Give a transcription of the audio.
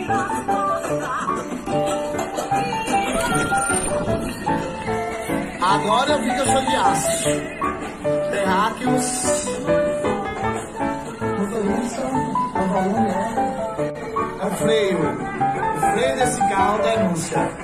Agora eu vi que eu sou de aço. Terráqueos. Motorista, a volume é o freio. O freio desse carro denúncia.